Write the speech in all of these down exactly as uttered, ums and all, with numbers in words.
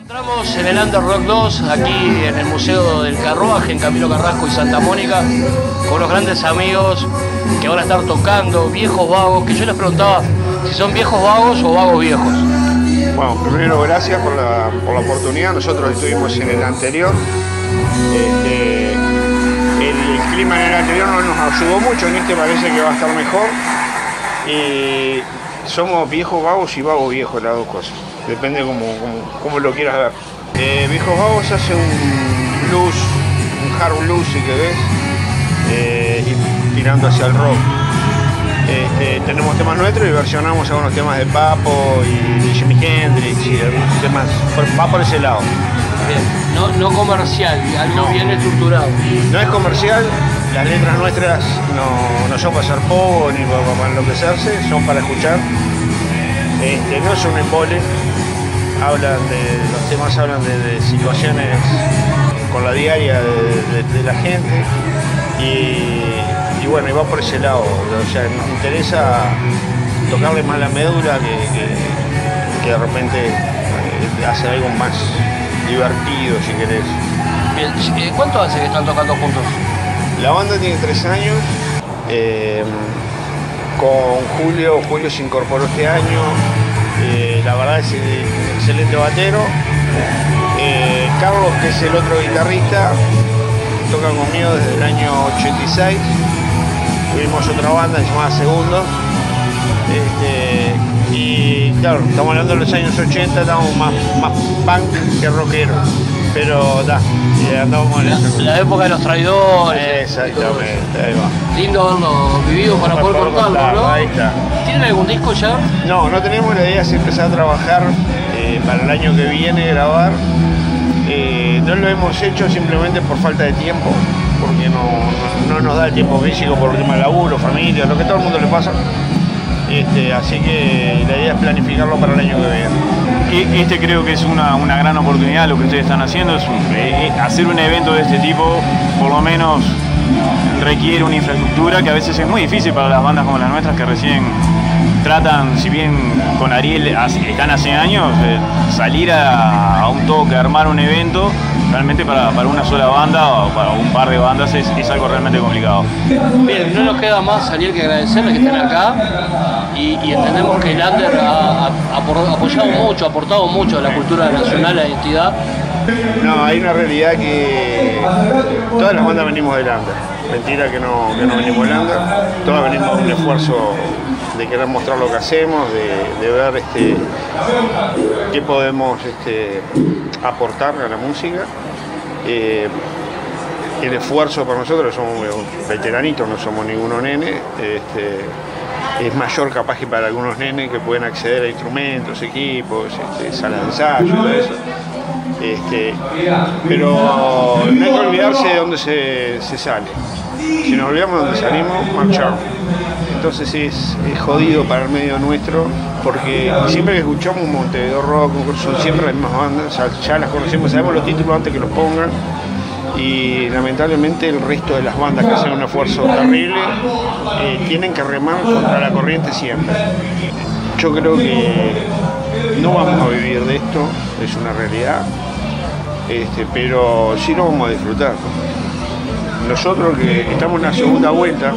Encontramos en el Under Rock dos, aquí en el Museo del Carruaje, en Camilo Carrasco y Santa Mónica, con los grandes amigos que van a estar tocando, viejos vagos, que yo les preguntaba si son viejos vagos o vagos viejos. Bueno, primero gracias por la, por la oportunidad. Nosotros estuvimos en el anterior. Este, el clima en el anterior no nos ayudó mucho, en este parece que va a estar mejor. Y somos viejos vagos y vagos viejos, las dos cosas. Depende cómo, cómo, cómo lo quieras ver. Eh, viejos vagos hace un blues, un hard blues si querés, eh, y tirando hacia el rock. Este, tenemos temas nuestros y versionamos algunos temas de Papo y de Jimi Hendrix y algunos temas, va por ese lado. Bien. No, no comercial, algo no. Bien estructurado. No es comercial, las letras nuestras no, no son para hacer pogo ni para, para enloquecerse, son para escuchar. Este, no es un embole, hablan de, los temas hablan de, de situaciones con la diaria de, de, de la gente y, y bueno, y va por ese lado. O sea, nos interesa tocarle más la médula que, que, que de repente eh, hacer algo más divertido, si querés. Bien. ¿Cuánto hace que están tocando juntos? La banda tiene tres años. Eh, con Julio, Julio se incorporó este año. Eh, la verdad es un excelente batero. Eh, Carlos, que es el otro guitarrista, toca conmigo desde el año ochenta y seis. Tuvimos otra banda llamada Segundo. Este, y claro, estamos hablando de los años ochenta, estamos más, más punk que rockero, pero da, andamos en la, eso. La época de los traidores. Exactamente, ahí va. Lindo haberlo vivido para, para poder contarlo, contarlo, ¿no? Ahí está. ¿Tienen algún disco ya? No, no tenemos. La idea es empezar a trabajar eh, para el año que viene, grabar. Eh, no lo hemos hecho simplemente por falta de tiempo, porque no, no, no nos da el tiempo físico por el tema de laburo, familia, lo que a todo el mundo le pasa. Este, así que la idea es planificarlo para el año que viene. Este creo que es una, una gran oportunidad, lo que ustedes están haciendo, es un, eh, hacer un evento de este tipo, por lo menos requiere una infraestructura que a veces es muy difícil para las bandas como las nuestras que recién tratan, si bien con Ariel están hace años, eh, salir a, a un toque, armar un evento, realmente para, para una sola banda o para un par de bandas es, es algo realmente complicado. Bien, no nos queda más, Ariel, que agradecerles que estén acá y, y entendemos que el Under ha, ha, ha apoyado mucho, ha aportado mucho a la cultura nacional, a la identidad. No, hay una realidad que todas las bandas venimos del Under. Mentira que no, que no venimos del Under. Todas venimos de un esfuerzo de querer mostrar lo que hacemos, de, de ver este, qué podemos este, aportar a la música. Eh, el esfuerzo para nosotros, somos veteranitos, no somos ninguno nene, este, es mayor capaz que para algunos nenes que pueden acceder a instrumentos, equipos, este, salas de ensayo y todo eso. Este, pero no hay que olvidarse de dónde se, se sale. Si nos olvidamos de dónde salimos, marchamos. Entonces es, es jodido para el medio nuestro, porque siempre que escuchamos un Montevideo Rock, son siempre las mismas bandas, ya, ya las conocemos, sabemos los títulos antes que los pongan, y lamentablemente el resto de las bandas que hacen un esfuerzo terrible eh, tienen que remar contra la corriente siempre. Yo creo que no vamos a vivir de esto, es una realidad, este, pero sí lo vamos a disfrutar. Nosotros que estamos en la segunda vuelta,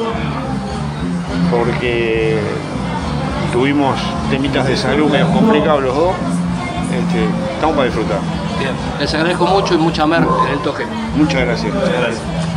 porque tuvimos temitas de salud medio complicados los dos, este, estamos para disfrutar. Bien, les agradezco mucho y mucha mer en el toque. Muchas gracias. Muchas gracias.